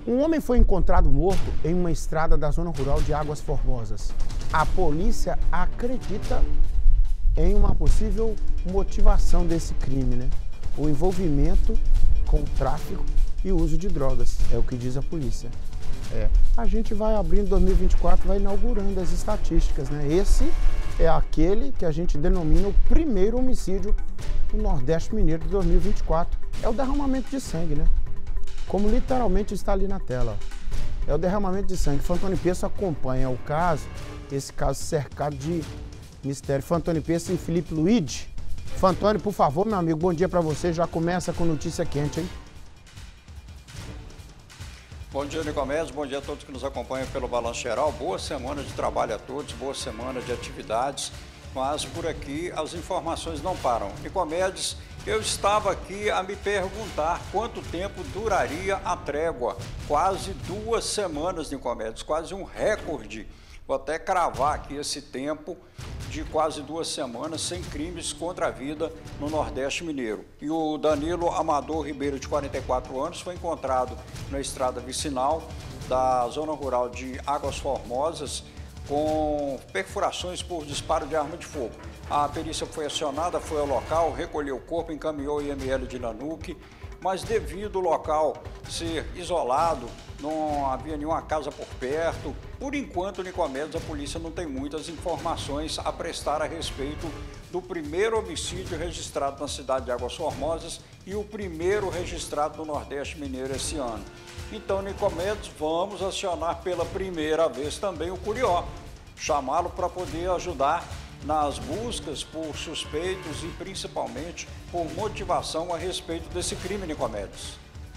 Um homem foi encontrado morto em uma estrada da zona rural de Águas Formosas. A polícia acredita em uma possível motivação desse crime, né? O envolvimento com o tráfico e o uso de drogas, é o que diz a polícia. A gente vai abrindo 2024, vai inaugurando as estatísticas, né? Esse é aquele que a gente denomina o primeiro homicídio no Nordeste Mineiro de 2024. É o derramamento de sangue, né? Como literalmente está ali na tela. É o derramamento de sangue. Fantoni Peço acompanha o caso, esse caso cercado de mistério. Fantoni Peço e Felipe Luiz. Fantoni, por favor, meu amigo, bom dia para você. Já começa com notícia quente, hein? Bom dia, Nicomedes. Bom dia a todos que nos acompanham pelo Balanço Geral. Boa semana de trabalho a todos, boa semana de atividades. Mas por aqui as informações não param. Nicomedes, eu estava aqui a me perguntar quanto tempo duraria a trégua. Quase 2 semanas, Nicomedes, quase um recorde. Vou até cravar aqui esse tempo de quase 2 semanas sem crimes contra a vida no Nordeste Mineiro. E o Danilo Amador Ribeiro, de 44 anos, foi encontrado na estrada vicinal da zona rural de Águas Formosas com perfurações por disparo de arma de fogo. A perícia foi acionada, foi ao local, recolheu o corpo, encaminhou o IML de Nanuque, mas devido ao local ser isolado, não havia nenhuma casa por perto. Por enquanto, Nicomedes, a polícia não tem muitas informações a prestar a respeito do primeiro homicídio registrado na cidade de Águas Formosas e o primeiro registrado no Nordeste Mineiro esse ano. Então, Nicomedes, vamos acionar pela primeira vez também o Curió, chamá-lo para poder ajudar nas buscas por suspeitos e principalmente por motivação a respeito desse crime, Nicomedes.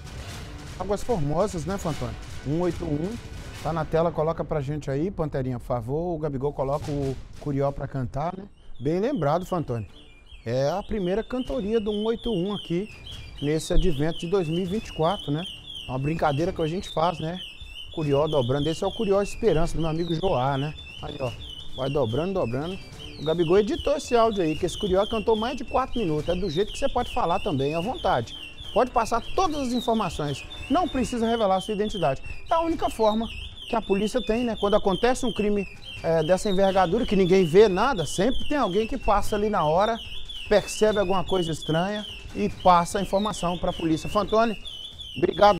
Águas Formosas, né, Fantoni? 181, tá na tela, coloca pra gente aí, Panterinha, por favor. O Gabigol coloca o Curió pra cantar, né? Bem lembrado, Fantoni. É a primeira cantoria do 181 aqui, nesse advento de 2024, né? Uma brincadeira que a gente faz, né? Curió dobrando. Esse é o Curió Esperança, do meu amigo Joá, né? Aí, ó, vai dobrando, dobrando. O Gabigol editou esse áudio aí, que esse Curió cantou mais de 4 minutos. É do jeito que você pode falar também, à vontade. Pode passar todas as informações, não precisa revelar a sua identidade. É a única forma que a polícia tem, né? Quando acontece um crime dessa envergadura, que ninguém vê nada, sempre tem alguém que passa ali na hora, percebe alguma coisa estranha e passa a informação para a polícia. Fantoni, obrigado.